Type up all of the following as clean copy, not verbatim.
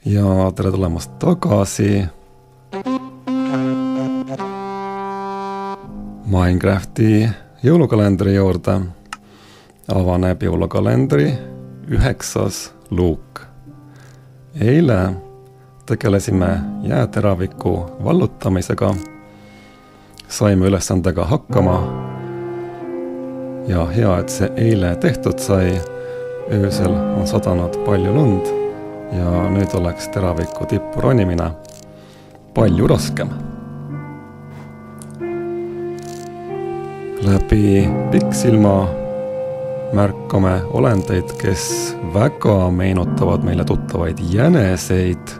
Ja tere tulemast tagasi Minecrafti jõulukalendri juurde. Avaneb jõulukalendri 9. luuk. Eile tegelesime jääteraviku vallutamisega. Saime ülesandega hakkama. Ja hea, et see eile tehtud sai. Öösel on sadanud palju lund ja nüüd oleks teraviku tippu ronimine palju raskem. Läbi pikksilma märkame olendeid, kes väga meenutavad meile tuttavaid jäneseid.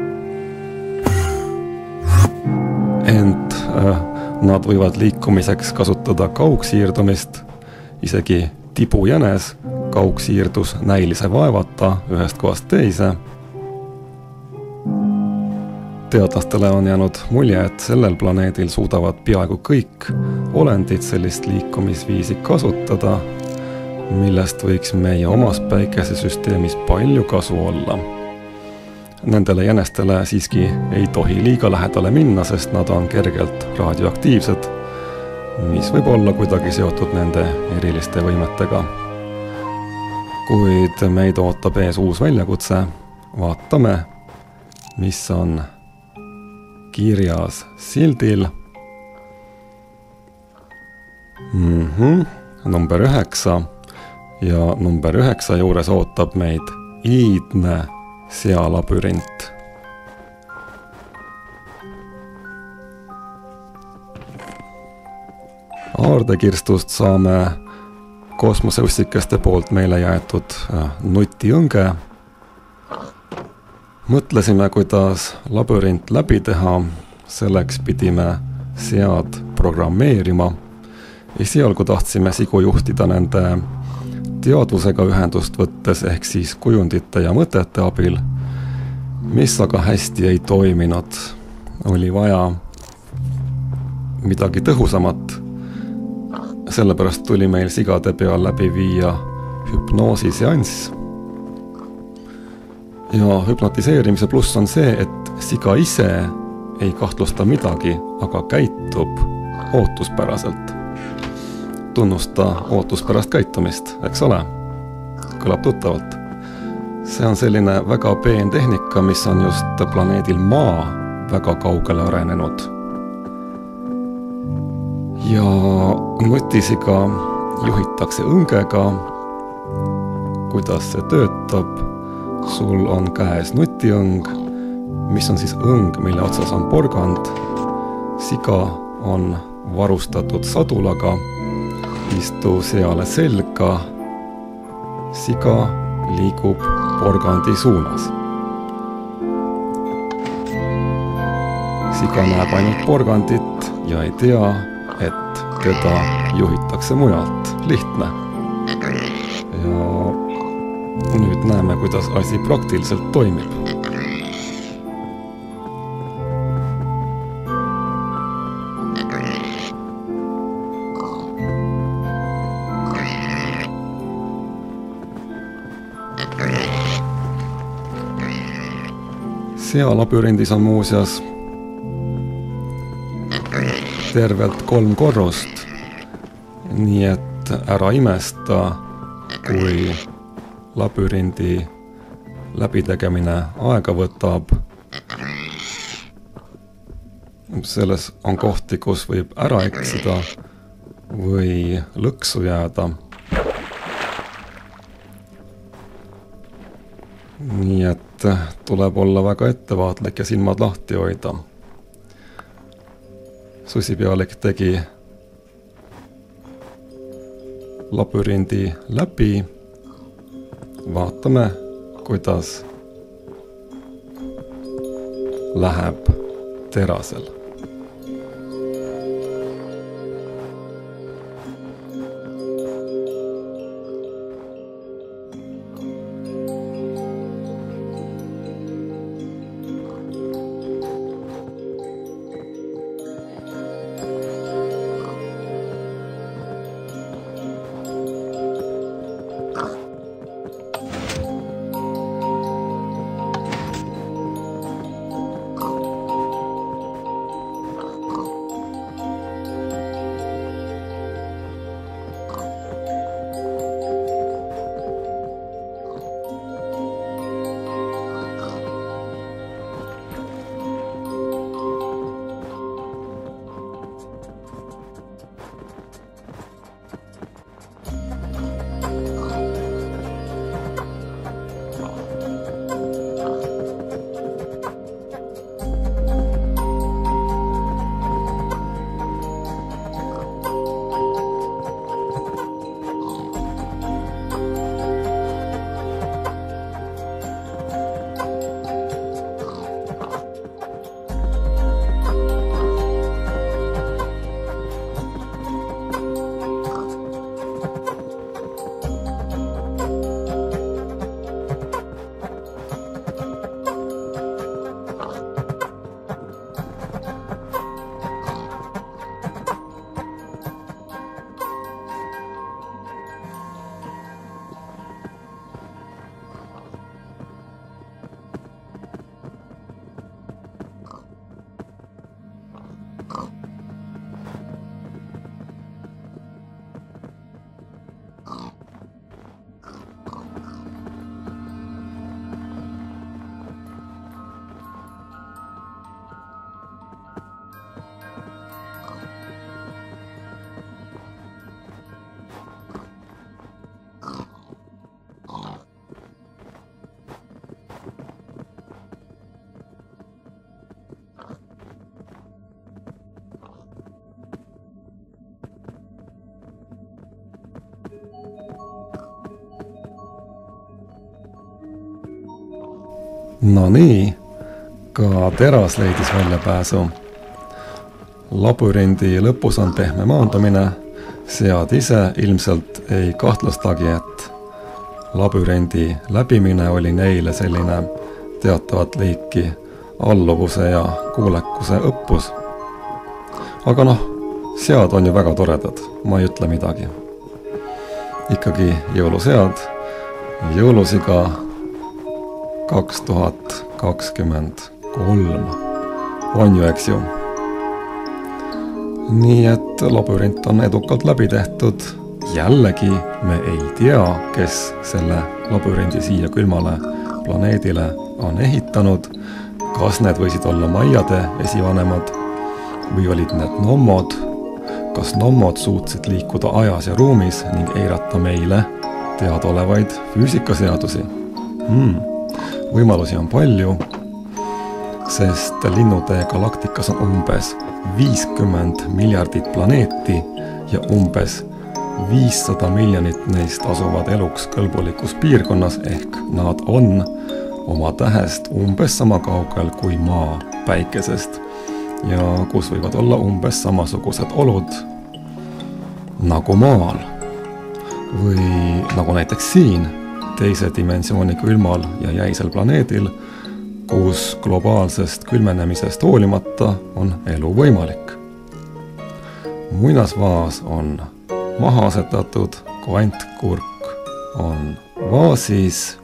Ent nad võivad liikumiseks kasutada kaugsiirdumist, isegi tibujänes kaugsiirdus näilise vaevata ühest kohast teise. Teadlastele on jäänud mulje, et sellel planeedil suudavad peaaegu kõik olendid sellist liikumisviisi kasutada, millest võiks meie omas päikesesüsteemis palju kasu olla. Nendele jänestele siiski ei tohi liiga lähedale minna, sest nad on kergelt radioaktiivsed, mis võib olla kuidagi seotud nende eriliste võimetega. Kuid meid ootab ees uus väljakutse. Vaatame, mis on kirjas sildil. Number 9. Ja number 9 juures ootab meid iidne sealabürint. Aardekirstust saame kosmoseussikeste poolt meile jäetud nutiõnge. Mõtlesime, kuidas labürint läbi teha, selleks pidime sead programmeerima. Esialgu tahtsime sigu juhtida nende teadvusega ühendust võttes ehk siis kujundite ja mõtete abil, mis aga hästi ei toiminud. Oli vaja midagi tõhusamat. Sellepärast tuli meil sigade peal läbi viia hüpnoosiseanss. Ja hüpnotiseerimise pluss on see, et siga ise ei kahtlusta midagi, aga käitub ootuspäraselt. Tunnusta ootuspärast käitumist, eks ole? Kõlab tuttavalt. See on selline väga peen tehnika, mis on just planeedil Maa väga kaugele arenenud. Ja nutisiga juhitakse õngega. Kuidas see töötab? Sul on käes nutiõng, mis on siis õng, mille otsas on porgand. Siga on varustatud sadulaga, istu seale selga. Siga liigub porgandi suunas. Siga näeb ainult porgandit ja ei tea, et teda juhitakse mujalt. Lihtne. Ja nüüd näeme, kuidas asi praktiliselt toimib. Sealabürindis on muuseas tervelt 3 korrust, nii et ära imesta, kui labürindi läbitegemine aega võtab. Selles on kohti, kus võib ära eksida või lõksu jääda. Nii et tuleb olla väga ettevaatlik ja silmad lahti hoida. Susipealik tegi labürindi läbi. Vaatame, kuidas läheb terasel. No nii, ka teras leidis väljapääsu. Labürindi lõpus on pehme maandumine, sead ise ilmselt ei kahtlustagi, et labürindi läbimine oli neile selline teatavat liiki alluvuse ja kuulekuse õppus. Aga noh, sead on ju väga toredad, ma ei ütle midagi. Ikkagi jõulusead, jõulusiga 2023 on ju, eks ju. Nii et labürint on edukalt läbi tehtud. Jällegi me ei tea, kes selle labürindi siia külmale planeedile on ehitanud. Kas need võisid olla maiade esivanemad või olid need nommod? Kas nommod suutsid liikuda ajas ja ruumis ning eirata meile teadaolevaid füüsikaseadusi? Võimalusi on palju, sest Linnutee galaktikas on umbes 50 miljardit planeeti ja umbes 500 miljonit neist asuvad eluks kõlbulikus piirkonnas ehk nad on oma tähest umbes sama kaugel kui Maa Päikesest ja kus võivad olla umbes samasugused olud nagu Maal või nagu näiteks siin teise dimensiooni külmal ja jäisel planeedil, kus globaalsest külmenemisest hoolimata on elu võimalik. Muinasvaas on maha asetatud, kvantkurk on vaasis.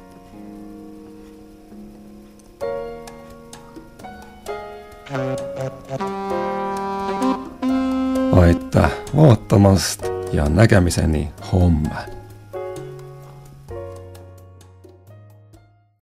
Aitäh vaatamast ja nägemiseni homme!